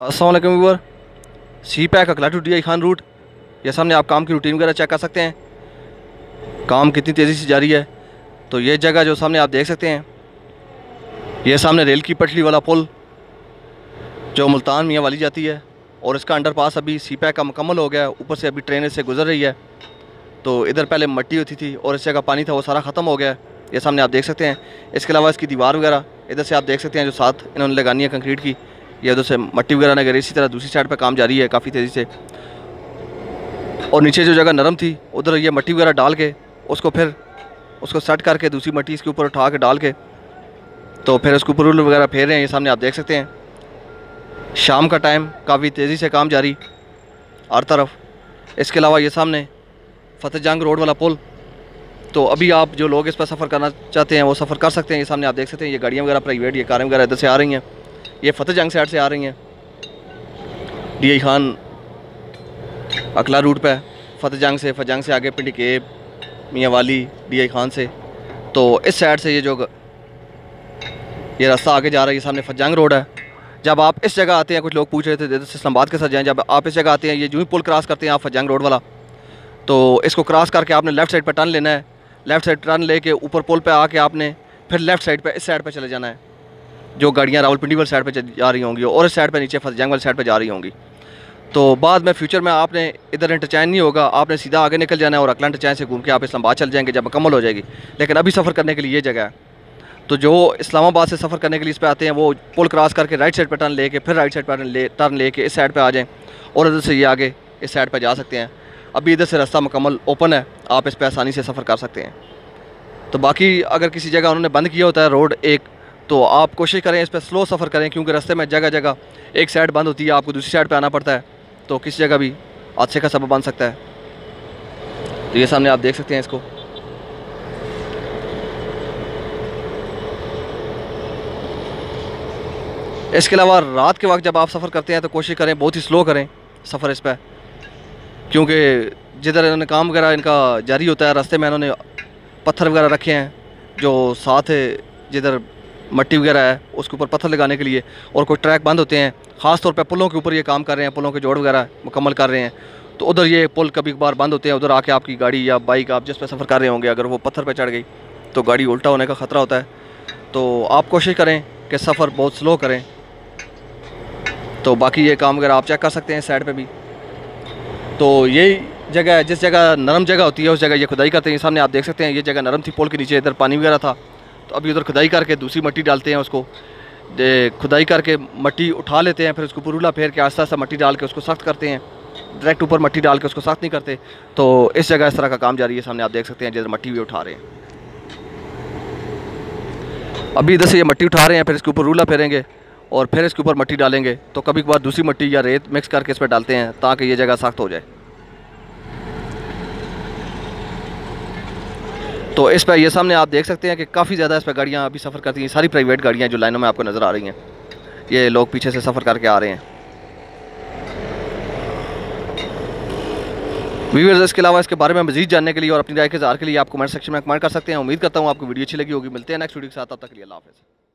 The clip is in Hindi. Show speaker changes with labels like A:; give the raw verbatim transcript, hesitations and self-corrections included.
A: अस्सलाम वालेकुम व्यूअर, सी पैक अकला to D I Khan route. ये सामने आप काम की रूटीन वगैरह चेक कर सकते हैं, काम कितनी तेज़ी से जारी है। तो ये जगह जो सामने आप देख सकते हैं, ये सामने रेल की पटरी वाला पुल जो मुल्तान मियाँ वाली जाती है, और इसका अंडरपास अभी सी पैक का मुकम्मल हो गया है। ऊपर से अभी ट्रेन इससे गुजर रही है। तो इधर पहले मिट्टी होती थी और इस जगह पानी था, वो सारा ख़त्म हो गया है। ये सामने आप देख सकते हैं। इसके अलावा इसकी दीवार वगैरह इधर से आप देख सकते हैं जो साथ इन्होंने लगानी है कंक्रीट की, ये उधर से मट्टी वगैरह नगर। इसी तरह दूसरी साइड पे काम जारी है काफ़ी तेज़ी से। और नीचे जो जगह नरम थी उधर ये मट्टी वगैरह डाल के उसको फिर उसको सेट करके दूसरी मट्टी इसके ऊपर उठा के डाल के तो फिर उसके ऊपर रूल वगैरह फेर रहे हैं। ये सामने आप देख सकते हैं। शाम का टाइम काफ़ी तेज़ी से काम जारी हर तरफ। इसके अलावा ये सामने फतेह जंग रोड वाला पुल, तो अभी आप जो लोग इस पर सफ़र करना चाहते हैं वो सफ़र कर सकते हैं। ये सामने आप देख सकते हैं, ये गाड़ियाँ वगैरह प्राइवेट, ये कारें वगैरह इधर से आ रही हैं। ये फतेह जंग साइड से आ रही हैं डी आई खान अकला रूट पे, फतेह जंग से फतेह जंग से आगे पिंडी केब मियाँ वाली डी आई खान से। तो इस साइड से ये जो ये रास्ता आगे जा रहा है, ये सामने फतेह जंग रोड है। जब आप इस जगह आते हैं, कुछ लोग पूछ रहे थे इधर से इस्लामाबाद के साथ जाएँ, जब आप इस जगह आते हैं, ये जो ही पुल क्रॉस करते हैं आप फतेह जंग रोड वाला, तो इसको क्रॉस करके आपने लेफ़्ट साइड पर टर्न लेना है। लेफ़्ट साइड टर्न लेके ऊपर पुल पे आके आपने फिर लेफ़्ट साइड पे इस साइड पे चले जाना है, जो गाड़ियाँ रावलपिंडी वाली साइड पे जा रही होंगी और इस साइड पे नीचे फतेह जंग वाली साइड पे जा रही होंगी। तो बाद में फ्यूचर में आपने इधर इंटरचेंज नहीं होगा, आपने सीधा आगे निकल जाना है और अकला इंटरचेंज से घूम के आप इस्लामाबाद चल जाएंगे जब मुकम्मल हो जाएगी। लेकिन अभी सफ़र करने के लिए ये जगह है। तो जो इस्लामाबाद से सफ़र करने के लिए इस पर आते हैं वो पुल क्रॉस करके राइट साइड पर टर्न लेके फिर राइट साइड पर ले टर्न लेके इस साइड पर आ जाएँ और इधर से ये आगे इस साइड पर जा सकते हैं। अभी इधर से रास्ता मुकम्मल ओपन है, आप इस पर आसानी से सफ़र कर सकते हैं। तो बाकी अगर किसी जगह उन्होंने बंद किया होता है रोड एक, तो आप कोशिश करें इस पर स्लो सफ़र करें, क्योंकि रास्ते में जगह जगह एक साइड बंद होती है, आपको दूसरी साइड पे आना पड़ता है, तो किसी जगह भी हादसे का सबब बन सकता है। तो ये सामने आप देख सकते हैं इसको। इसके अलावा रात के वक्त जब आप सफ़र करते हैं तो कोशिश करें बहुत ही स्लो करें सफ़र इस पर, क्योंकि जिधर इन्होंने काम वगैरह इनका जारी होता है रास्ते में इन्होंने पत्थर वगैरह रखे हैं, जो साथ जिधर मट्टी वगैरह है उसके ऊपर पत्थर लगाने के लिए, और कोई ट्रैक बंद होते हैं, ख़ास तौर पे पुलों के ऊपर ये काम कर रहे हैं, पुलों के जोड़ वगैरह मुकम्मल कर रहे हैं। तो उधर ये पुल कभी कभार बंद होते हैं, उधर आके आपकी गाड़ी या बाइक आप जिस पे सफ़र कर रहे होंगे अगर वो पत्थर पे चढ़ गई तो गाड़ी उल्टा होने का ख़तरा होता है। तो आप कोशिश करें कि सफ़र बहुत स्लो करें। तो बाकी ये काम वगैरह आप चेक कर सकते हैं इस साइड पर भी। तो यही जगह है, जिस जगह नरम जगह होती है उस जगह ये खुदाई करते हैं। सामने आप देख सकते हैं ये जगह नरम थी, पुल के नीचे इधर पानी वगैरह था, तो अभी उधर खुदाई करके दूसरी मट्टी डालते हैं, उसको खुदाई करके मट्टी उठा लेते हैं, फिर उसको पुरूला फेर के आस्ता आस्ता मट्टी डाल के उसको सख्त करते हैं। डायरेक्ट ऊपर मट्टी डाल के उसको सख्त नहीं करते। तो इस जगह इस तरह का काम जारी है। सामने आप देख सकते हैं जिधर मट्टी भी उठा रहे हैं, अभी इधर से ये मट्टी उठा रहे हैं, फिर इसके ऊपर रूला फेरेंगे और फिर इसके ऊपर मट्टी डालेंगे। तो कभी कभार दूसरी मट्टी या रेत मिक्स करके इस पर डालते हैं ताकि ये जगह सख्त हो जाए। तो इस पर ये सामने आप देख सकते हैं कि काफ़ी ज़्यादा इस पर गाड़ियाँ अभी सफ़र करती हैं, सारी प्राइवेट गाड़ियाँ जो लाइनों में आपको नज़र आ रही हैं, ये लोग पीछे से सफ़र करके आ रहे हैं। व्यूअर्स, इसके अलावा इसके बारे में मज़ीद जानने के लिए और अपनी राय के इज़हार के लिए आप कमेंट सेक्शन में कमेंट कर सकते हैं। उम्मीद करता हूँ आपको वीडियो अच्छी लगी होगी। मिलते हैं नेक्स्ट वीडियो के साथ, तब तक के लिए अल्लाह हाफ़िज़।